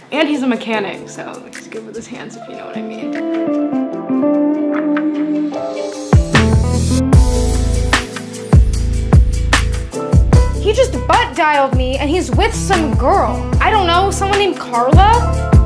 And he's a mechanic, so he's good with his hands, if you know what I mean. He just butt dialed me and he's with some girl. I don't know, someone named Carla?